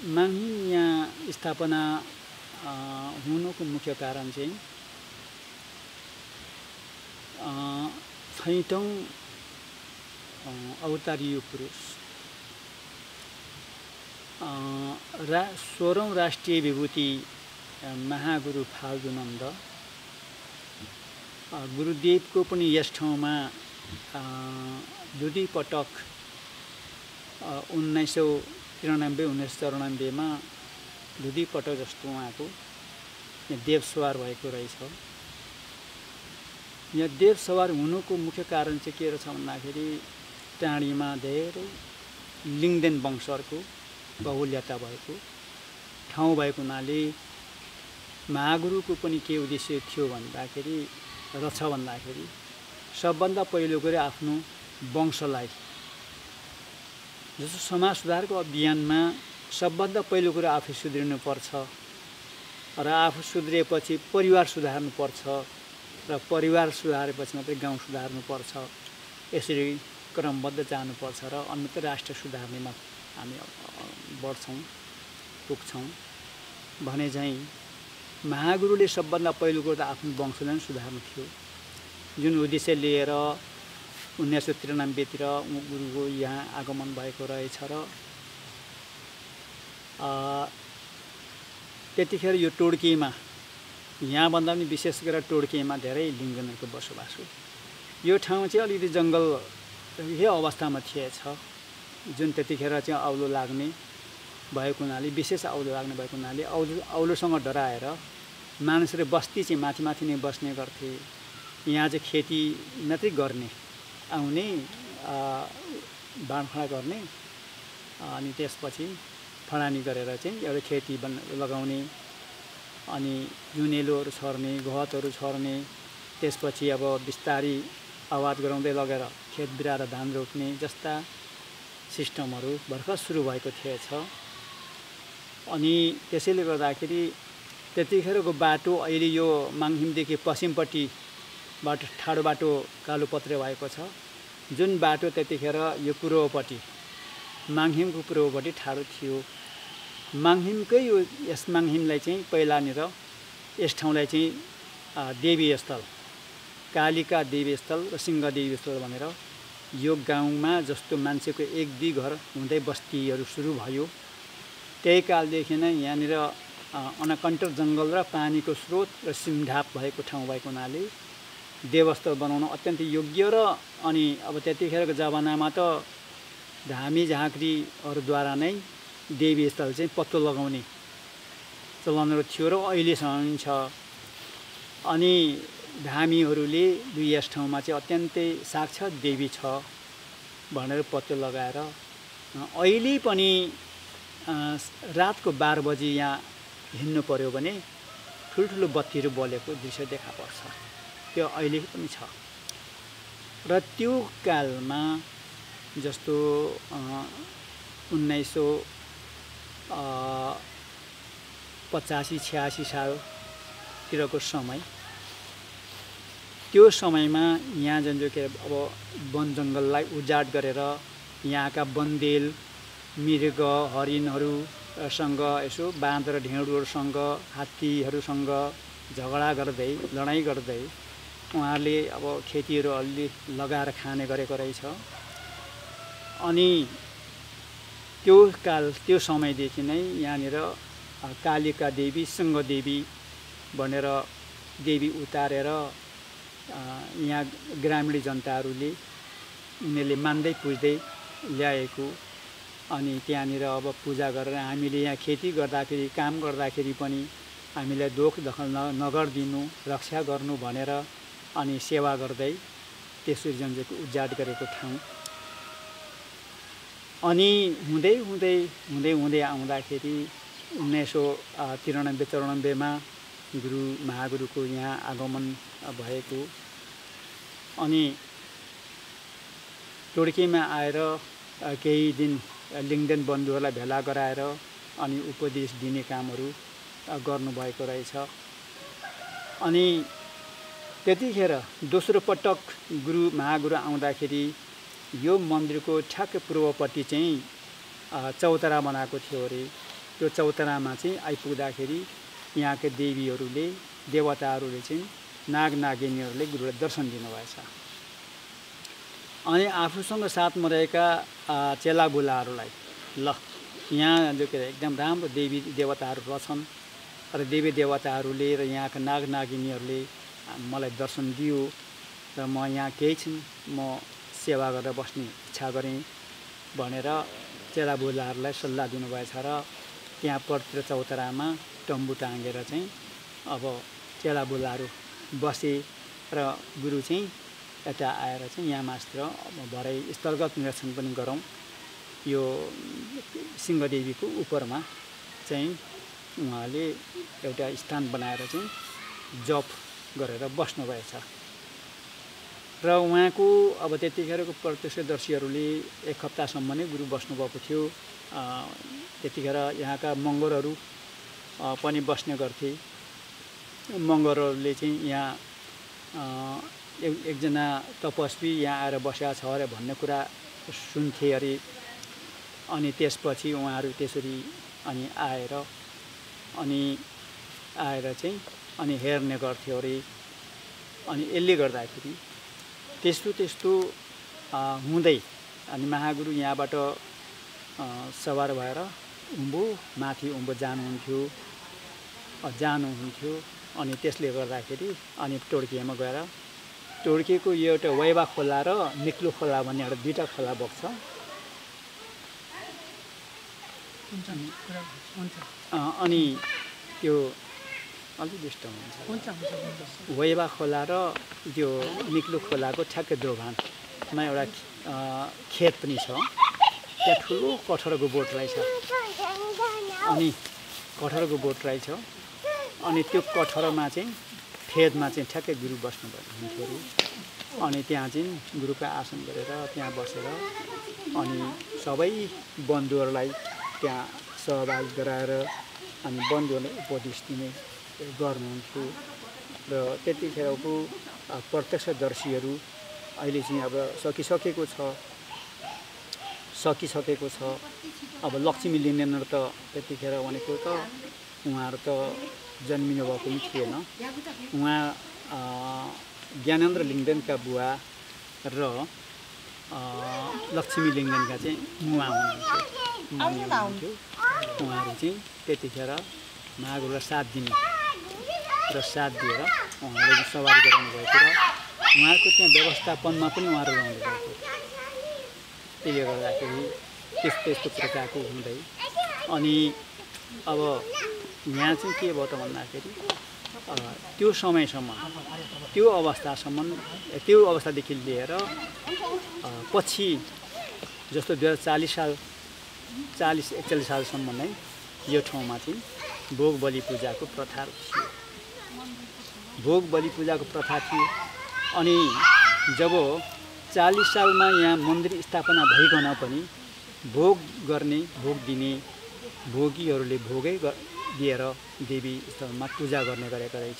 माङहिम यहाँ स्थापना हुनुको मुख्य कारण चाहिँ छैटौं अवतारीय पुरुष 16औं राष्ट्रिय विभूति महागुरु फाल्गुनन्द गुरुदेवको पनि यस ठाउँमा दुई पटक 1993-1994 मा दुई पटक जस्तो उहाँको देवसवार भएको रहेछ। यहाँ देवसवार हुनुको मुख्य कारण चाहिँ के रहेछ भन्दाखेरि टाढीमा धेरै लिङ्गदेन वंशहरूको बहुल्यता भएको ठाउँ भएको हुनाले महागुरुको पनि के उद्देश्य थियो भन्दाखेरि सबभन्दा पहिलो गरी आफ्नो वंशलाई जस्तो समाज सुधारको अभियानमा सबभन्दा पहिलो कुरा आफै सुध्रिनु पर्छ र आफू सुध्रिएपछि परिवार सुधार्नु पर्छ र परिवार सुधारेपछि मात्रै गाउँ सुधार्नु पर्छ। यसरी क्रमबद्ध जानुपर्छ र अन्यत्र राष्ट्र सुधार्नेमा हामी बढ्छौँ पुग्छौँ भने चाहिँ महागुरुले सबभन्दा पहिलो कुरा आफ्नो वंशलाई सुधार्नु थियो, जुन उद्देश्य लिएर 1993 तिर गुरुको यहाँ आगमन भएको रहेछ र त्यतिखेर यो टोड्कीमा यहाँभन्दा पनि विशेष गरेर टोड्कीमा धेरै लिङ्गदेनहरूको बसोबास हो। यो ठाउँ चाहिँ अलिकति जङ्गलकै अवस्थामा थिएछ, जुन त्यतिखेर चाहिँ औलो लाग्ने भएको हुनाले विशेष औलो लाग्ने भएको हुनाले औलोसँग डराएर मानिसहरू बस्ती चाहिँ माथि माथि नै बस्ने गर्थे। यहाँ चाहिँ खेती मात्रै गर्ने आउने बाँडफाँडा गर्ने अनि त्यसपछि फडानी गरेर चाहिँ एउटा खेती लगाउने अनि जुनेलोहरू छर्ने गहतहरू छर्ने त्यसपछि अब बिस्तारी आवाज गराउँदै लगेर खेत बिराएर धान रोप्ने जस्ता सिस्टमहरू भर्खर सुरु भएको थिएछ। अनि त्यसैले गर्दाखेरि त्यतिखेरको बाटो अहिले यो माङहिमदेखि पश्चिमपट्टिबाट ठाडो बाटो कालोपत्रे भएको छ, जुन बाटो त्यतिखेर यो पूर्वपट्टि माङहिमको पूर्वपट्टि ठाडो थियो। माङहिमकै यो यस माङहिमलाई चाहिँ पहिलानिर यस ठाउँलाई चाहिँ देवी स्थल, कालिका देवी स्थल र सिंह देवी स्थल भनेर यो गाउँमा जस्तो मान्छेको एक दुई घर हुँदै बस्तीहरू सुरु भयो त्यही कालदेखि नै यहाँनिर अनकन्टर जङ्गल र पानीको स्रोत र सिमढाप भएको ठाउँ भएको हुनाले देवस्थल बनाउन अत्यन्तै योग्य र अनि अब त्यतिखेरको जमानामा त धामी झाँक्रीहरूद्वारा नै देवी स्थल चाहिँ पत्तो लगाउने चलनहरू थियो र अहिलेसम्म छ। अनि धामीहरूले यस ठाउँमा चाहिँ अत्यन्तै साक्षात् देवी छ भनेर पत्तो लगाएर अहिले पनि रातको 12 बजी यहाँ हिँड्नु पर्यो भने ठुल्ठुलो बत्तीहरू बलेको दृश्य देखा पर्छ, त्यो अहिले पनि छ। र त्यो कालमा जस्तो 1985-86 सालतिरको समय, त्यो समयमा यहाँ जुन के अब वन जङ्गललाई उजाड गरेर यहाँका वनदेल मृग हरिणहरूसँग यसो बाँदर ढेँडुहरूसँग हात्तीहरूसँग झगडा गर्दै लडाइँ गर्दै उहाँहरूले अब खेतीहरू अलि लगाएर खाने गरेको रहेछ। अनि त्यो समयदेखि नै यहाँनिर कालिका देवी सिंह देवी भनेर देवी उतारेर यहाँ ग्रामीण जनताहरूले उनीहरूले मान्दै पुज्दै ल्याएको। अनि त्यहाँनिर अब पूजा गरेर हामीले यहाँ खेती गर्दाखेरि काम गर्दाखेरि पनि हामीलाई दोख दखल नगरिदिनु, रक्षा गर्नु भनेर अनि सेवा गर्दै त्यसरी जन्जेको उजाड गरेको ठाउँ। अनि हुँदै आउँदाखेरि 1993-94 मा महागुरुको यहाँ आगमन भएको। अनि टोड्कीमा आएर केही दिन लिङ्गदेन बन्धुहरूलाई भेला गराएर अनि उपदेश दिने कामहरू गर्नुभएको रहेछ। अनि त्यतिखेर दोस्रो पटक महागुरु आउँदाखेरि यो मन्दिरको ठ्याक्कै पूर्वपट्टि चाहिँ चौतारा बनाएको थियो अरे। त्यो चौतारामा चाहिँ आइपुग्दाखेरि यहाँका देवीहरूले देवताहरूले चाहिँ नाग नागिनीहरूले गुरुलाई दर्शन दिनुभएछ। अनि आफूसँग साथमा रहेका चेलाबुलाहरूलाई ल यहाँ जो के एकदम राम्रो देवी देवताहरू रहेछन् र देवी देवताहरूले र यहाँका नाग नागिनीहरूले मलाई दर्शन दियो र म यहाँ केही छिन् म सेवा गरेर बस्ने इच्छा गरेँ भनेर चेलाबुलाहरूलाई सल्लाह दिनुभएछ र त्यहाँ पर्तिर चौतारामा टम्बु टाँगेर चाहिँ अब चेलाबुलाहरू बसे र गुरु चाहिँ यता आएर चाहिँ यहाँ मासतिर भरै स्थलगत निरीक्षण पनि गरौँ। यो सिंहदेवीको उपरमा चाहिँ उहाँले एउटा स्थान बनाएर चाहिँ जप गरेर बस्नुभएछ र उहाँको अब त्यतिखेरको प्रत्यक्षदर्शीहरूले एक हप्तासम्म नै गुरु बस्नुभएको थियो। त्यतिखेर यहाँका मगरहरू पनि बस्ने गर्थे। मगरहरूले चाहिँ यहाँ एकजना तपस्वी यहाँ आएर बसेका छ अरे भन्ने कुरा सुन्थे अरे। अनि त्यसपछि उहाँहरू त्यसरी अनि आएर चाहिँ अनि हेर्ने गर्थ्यो अरे। अनि यसले गर्दाखेरि त्यस्तो हुँदै अनि महागुरु यहाँबाट सवार भएर माथि उम्बो जानुहुन्थ्यो। अनि त्यसले गर्दाखेरि अनि टोड्कियामा गएर टोड्किएको यो एउटा वैवा खोला र निक्लो खोला भन्ने एउटा दुईवटा खोला बग्छ। अनि त्यो अलिक डिस्टर्ब हुन्छ। वैवा खोला र त्यो निक्लो खोलाको ठ्याक्कै दोभानमा एउटा खेत पनि छ। त्यहाँ ठुलो कठहरको बोट रहेछ। अनि कठहरको बोट रहेछ। अनि त्यो कठहरमा चाहिँ फेदमा चाहिँ ठ्याक्कै गुरु बस्नुहुन्थ्यो। अनि त्यहाँ चाहिँ गुरुको आसन गरेर त्यहाँ बसेर अनि सबै बन्धुहरूलाई त्यहाँ सहभागी गराएर अनि बन्धुहरूलाई उपदेश दिने गर्नुहुन्थ्यो। र त्यतिखेरको प्रत्यक्षदर्शीहरू अहिले चाहिँ अब सकिसकेको छ। अब लक्ष्मी लिङ्गेनहरू त त्यतिखेर भनेको त उहाँहरू त जन्मिनु भएको पनि थिएन। उहाँ ज्ञानेन्द्र लिङ्गदेनका बुवा र लक्ष्मी लिङ्गदेनका चाहिँ मुवा हुनुहुन्थ्यो। उहाँहरू चाहिँ त्यतिखेर महागुरुलाई साथ दिने र साथ दिएर उहाँले सवारी गराउनु भएको र उहाँहरूको त्यहाँ व्यवस्थापनमा पनि उहाँहरू रहनु भएको। त्यसले गर्दाखेरि त्यस्तो प्रकारको हुँदै अनि अब यहाँ चाहिँ के भयो त भन्दाखेरि त्यो समयसम्म त्यो अवस्थादेखि लिएर पछि जस्तो 2040-41 सालसम्म नै यो ठाउँमा चाहिँ भोग बलि पूजाको प्रथा थियो। भोग बलि पूजाको प्रथा थियो। अनि जब 40 सालमा यहाँ मन्दिर स्थापना भइकन पनि भोग गर्ने भोग दिने भोगीहरूले भोगै दिएर देवी स्थलमा पूजा गर्ने गरेको रहेछ।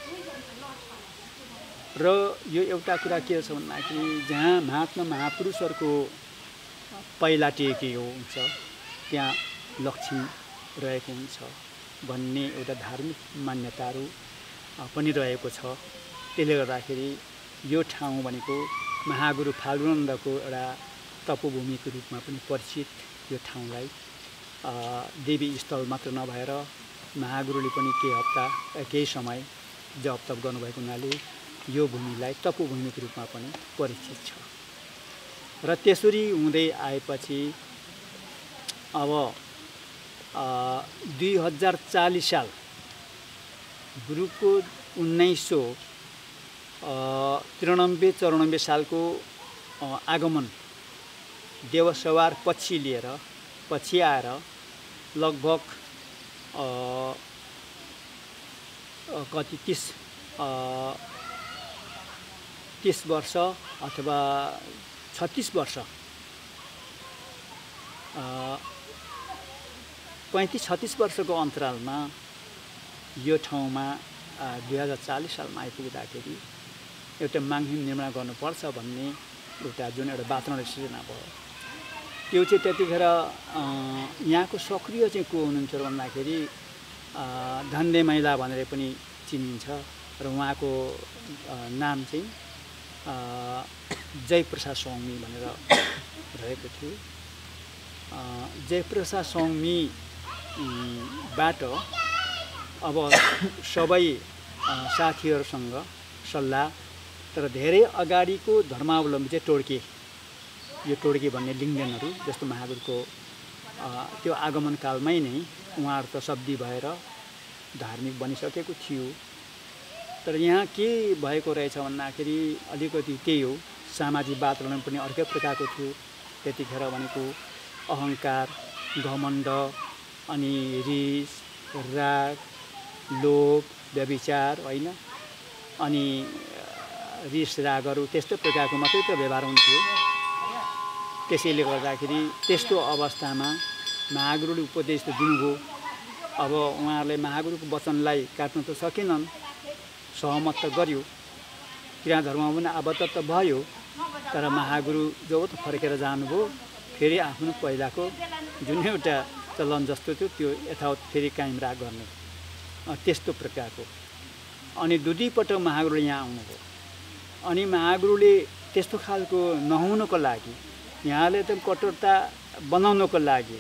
र यो एउटा कुरा के छ भन्दाखेरि जहाँ महात्मा महापुरुषहरूको पहिला टेकिएको हुन्छ त्यहाँ लक्ष्मी रहेको हुन्छ भन्ने एउटा धार्मिक मान्यताहरू पनि रहेको छ। त्यसले गर्दाखेरि यो ठाउँ भनेको महागुरु फाल्गुनन्दको एउटा तपोभूमिको रूपमा पनि परिचित यो ठाउँलाई देवी स्थल मात्र नभएर महागुरुले पनि केही समय जप तप गर्नुभएको हुनाले यो भूमिलाई तपोभूमिको रूपमा पनि परिचित छ। र त्यसरी हुँदै आएपछि अब 2040 साल गुरुको 1993-94 सालको आगमन देवसवार पछि आएर लगभग कति 30 वर्ष अथवा 36 वर्ष 35-36 वर्षको अन्तरालमा यो ठाउँमा 2040 सालमा आइपुग्दाखेरि एउटा माङहिम निर्माण गर्नुपर्छ भन्ने एउटा जुन एउटा वातावरण सृजना भयो त्यो चाहिँ त्यतिखेर यहाँको सक्रिय चाहिँ को हुनुहुन्थ्यो भन्दाखेरि धन्ने मैला भनेर पनि चिनिन्छ र उहाँको नाम चाहिँ जयप्रसाद स्वामी भनेर रहेको थियो। जयप्रसाद स्वामीबाट अब सबै साथीहरूसँग सल्लाह, तर धेरै अगाडिको धर्मावलम्बी चाहिँ टोड्के, यो टोड्के भन्ने लिङ्गदेनहरू जस्तो महावीरको त्यो आगमन कालमै नै उहाँहरू त शब्दी भएर धार्मिक बनिसकेको थियो। तर यहाँ के भएको रहेछ भन्दाखेरि अलिकति त्यही हो, सामाजिक वातावरण पनि अर्कै प्रकारको थियो त्यतिखेर। भनेको अहङ्कार, घमण्ड, अनि रिस, राग, लोभ, व्यभिचार होइन, अनि रिस रागहरू त्यस्तो प्रकारको मात्रै त व्यवहार हुन्थ्यो। त्यसैले गर्दाखेरि त्यस्तो अवस्थामा महागुरुले उपदेश त दिनुभयो। अब उहाँहरूले महागुरुको वचनलाई काट्न त सकेनन्, सहमत त गर्यो, किराँत धर्ममा पनि आबद्ध त भयो। तर महागुरु जब त फर्केर जानुभयो, फेरि आफ्नो पहिलाको जुन एउटा चलन जस्तो थियो त्यो यथावत फेरि कायम गर्ने त्यस्तो प्रकारको। अनि दुईपटक महागुरुले यहाँ आउनुभयो। अनि महागुरुले त्यस्तो खालको नहुनको लागि, यहाँले एकदम कठोरता बनाउनको लागि,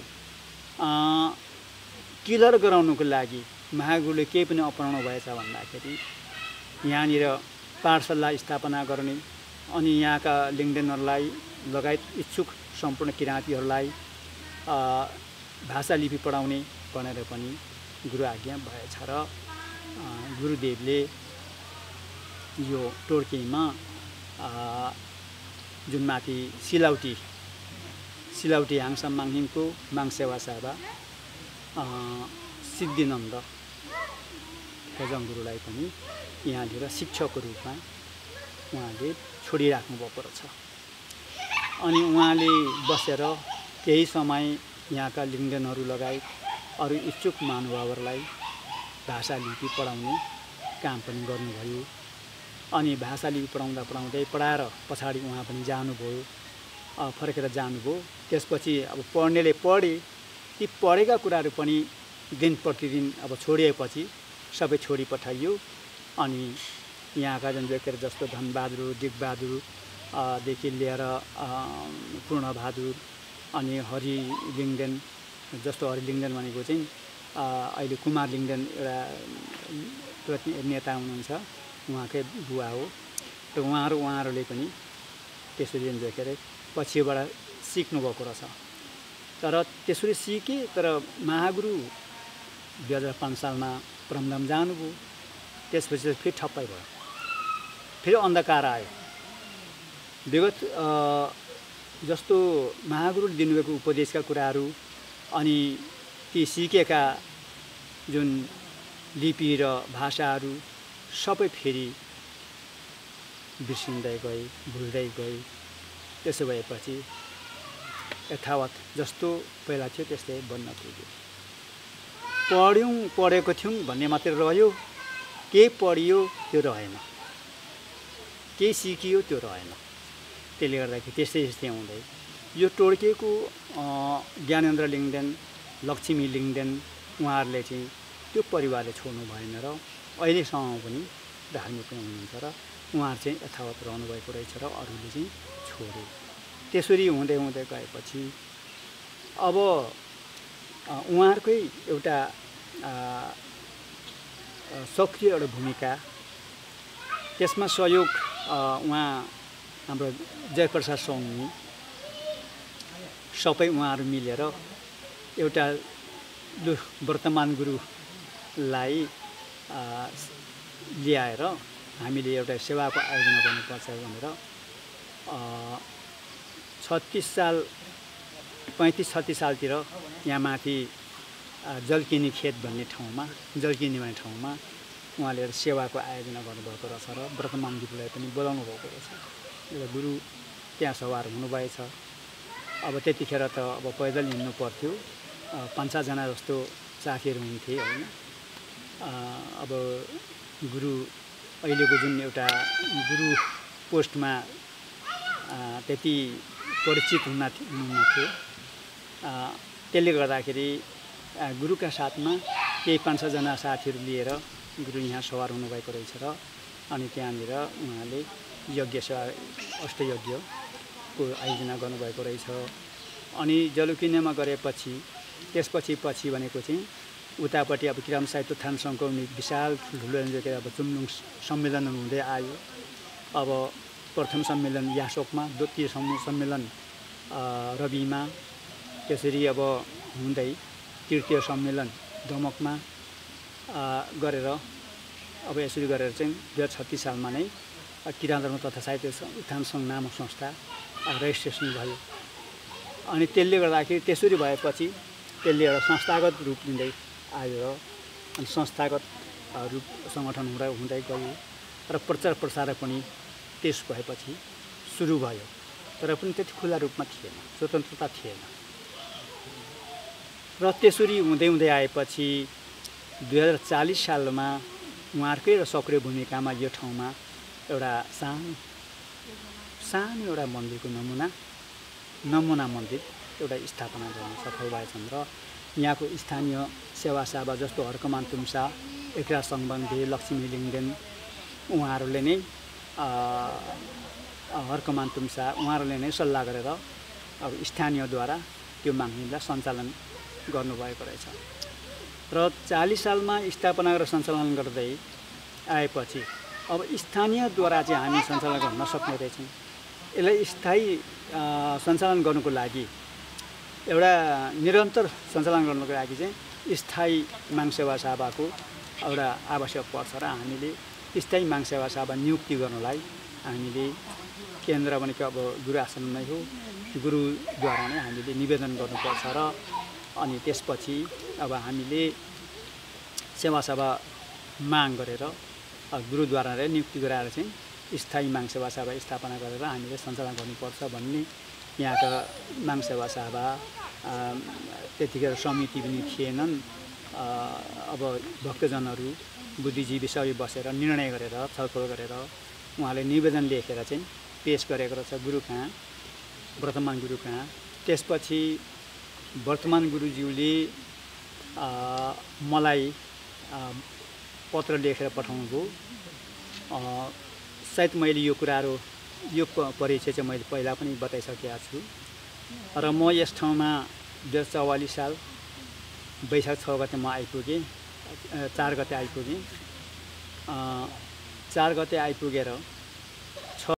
किलर गराउनुको लागि महागुरुले केही पनि अपनाउनु भएछ भन्दाखेरि यहाँनिर पाठशाला स्थापना गर्ने, अनि यहाँका लिङ्गदेनहरूलाई लगायत इच्छुक सम्पूर्ण किराँतीहरूलाई भाषा लिपि पढाउने भनेर पनि गुरु आज्ञा भएछ। र गुरुदेवले यो टोड्केमा जुन माथि सिलौटी हाङसा माङहिङको माङसेवा साबा सिद्धिनन्द फेजङ गुरुलाई पनि यहाँनिर शिक्षकको रूपमा उहाँले छोडिराख्नु भएको रहेछ। अनि उहाँले बसेर केही समय यहाँका लिङ्गदेनहरू लगायत अरू इच्छुक महानुभावहरूलाई भाषा लिपि पढाउने काम पनि गर्नुभयो। अनि भाषा लिपि पढाउँदै पढाएर पछाडि उहाँ पनि जानुभयो, फर्केर जानुभयो। त्यसपछि अब पढ्नेले पढे, ती पढेका कुराहरू पनि दिन प्रतिदिन अब छोडिएपछि सबै छोडी पठाइयो। अनि यहाँका जुन व्यक्तिहरू जस्तो धनबहादुर, दिगबहादुर देखि लिएर पूर्णबहादुर, अनि हरि लिङ्गदेन जस्तो, हरि लिङ्गदेन भनेको चाहिँ अहिले कुमार लिङ्गदेन एउटा नेता हुनुहुन्छ, उहाँकै बुवा हो। र उहाँहरूले पनि त्यसरी के अरे पछिबाट सिक्नुभएको रहेछ। तर त्यसरी सिके, तर महागुरु 2005 सालमा परमधाम जानुभयो। त्यसपछि फेरि ठप्पै भयो, फेरि अन्धकार आयो। विगत जस्तो महागुरुले दिनुभएको उपदेशका कुराहरू अनि ती सिकेका जुन लिपि र भाषाहरू सबै फेरि बिर्सिँदै गए, भुल्दै गए। त्यसो भएपछि यथावत जस्तो पहिला थियो त्यस्तै बन्न पुग्यो। पढेको थियौँ भन्ने मात्रै रह्यो, केही पढियो त्यो रहेन, केही सिकियो त्यो रहेन। त्यसले गर्दाखेरि त्यस्तै हुँदै यो टोड्केको ज्ञानेन्द्र लिङ्गदेन, लक्ष्मी लिङ्गदेन उहाँहरूले चाहिँ त्यो परिवारले छोड्नु भएन र अहिलेसम्म पनि धार्मिक हुनुहुन्छ र उहाँहरू चाहिँ यथावत रहनुभएको रहेछ र अरूले चाहिँ छोडे। त्यसरी हुँदै गएपछि अब उहाँहरूकै एउटा सक्रिय एउटा भूमिका, त्यसमा सहयोग उहाँ हाम्रो जयप्रसाद स्वामी सबै उहाँहरू मिलेर एउटा वर्तमान गुरुलाई ल्याएर हामीले एउटा सेवाको आयोजना गर्नुपर्छ भनेर 35-36 सालतिर यहाँ माथि जलकिनी खेत भन्ने ठाउँमा, जलकिनी भन्ने ठाउँमा उहाँले सेवाको आयोजना गर्नुभएको रहेछ र वर्तमान गुरुलाई पनि बोलाउनु भएको रहेछ। एउटा गुरु त्यहाँ सवार हुनुभएछ। अब त्यतिखेर त अब पैदल हिँड्नु पर्थ्यो, 5-7 जना जस्तो साथीहरू हुन्थे होइन। अब गुरु अहिलेको जुन एउटा गुरु पोस्टमा त्यति परिचित हुनुहुन्थ्यो, त्यसले गर्दाखेरि गुरुका साथमा केही 5-6 जना साथीहरू लिएर गुरु यहाँ सवार हुनुभएको रहेछ र अनि त्यहाँनिर उहाँले यज्ञ सेवा अष्टयज्ञको आयोजना गर्नुभएको रहेछ। अनि जलुकिनेमा गरेपछि त्यसपछि भनेको चाहिँ उतापट्टि अब किराम साहित्य उत्थान सङ्घको विशाल ठुल्ठुलो अब चुम्लुङ सम्मेलन हुँदै आयो। अब प्रथम सम्मेलन यासोकमा, द्वितीय सम्मेलन रविमा, त्यसरी अब हुँदै तृतीय सम्मेलन दमकमा गरेर अब यसरी गरेर चाहिँ 2036 सालमा नै किराँत धर्म तथा साहित्य उत्थान सङ्घ नामक संस्था रेजिस्ट्रेसन भयो। अनि त्यसले गर्दाखेरि त्यसरी भएपछि त्यसले एउटा संस्थागत रूप लिँदै आयो र अनि संस्थागत रूप सङ्गठन हुँदै गयो र प्रचार प्रसार पनि त्यस भएपछि सुरु भयो। तर पनि त्यति खुला रूपमा थिएन, स्वतन्त्रता थिएन। र त्यसरी हुँदै आएपछि 2040 सालमा उहाँहरूकै एउटा सक्रिय भूमिकामा यो ठाउँमा एउटा सानो एउटा मन्दिरको नमुना मन्दिर एउटा स्थापना गर्न सफल भएछन् र यहाँको स्थानीय सेवासावा जस्तो हर्कमान तुम्सा, एकराज सम्बन्धी, लक्ष्मी लिङ्गदेन उहाँहरूले नै हर्कमान तुम्सा उहाँहरूले नै सल्लाह गरेर अब स्थानीयद्वारा त्यो माग्नेलाई सञ्चालन गर्नुभएको रहेछ। र 40 सालमा स्थापना गरेर सञ्चालन गर्दै आएपछि अब स्थानीयद्वारा चाहिँ हामी सञ्चालन गर्न सक्ने रहेछौँ। यसलाई स्थायी सञ्चालन गर्नुको लागि एउटा निरन्तर सञ्चालन गर्नुको लागि चाहिँ स्थायी माग सेवा सभाको एउटा आवश्यक पर्छ र हामीले स्थायी माग सेवा सभा नियुक्ति गर्नलाई हामीले केन्द्र भनेको अब गुरु आश्रममै हो, गुरुद्वारा नै हामीले निवेदन गर्नुपर्छ र अनि त्यसपछि अब हामीले सेवा सभा माग गरेर गुरुद्वारा नै नियुक्ति गराएर चाहिँ स्थायी माग सेवा सभा स्थापना गरेर हामीले सञ्चालन गर्नुपर्छ भन्ने यहाँका माग सेवा सभा त्यतिखेर समिति पनि थिएनन्। अब भक्तजनहरू बुद्धिजीवी सबै बसेर निर्णय गरेर छलफल गरेर उहाँले निवेदन लेखेर चाहिँ पेस गरेको रहेछ गुरु कहाँ, वर्तमान गुरु कहाँ। त्यसपछि वर्तमान गुरुज्यूले मलाई पत्र लेखेर पठाउनुभयो। सायद मैले यो कुराहरू यो परिचय चाहिँ मैले पहिला पनि बताइसकेका छु र म यस ठाउँमा 2044 साल वैशाख 6 गते म आइपुगेँ। 4 गते आइपुगेँ। 4 गते आइपुगेर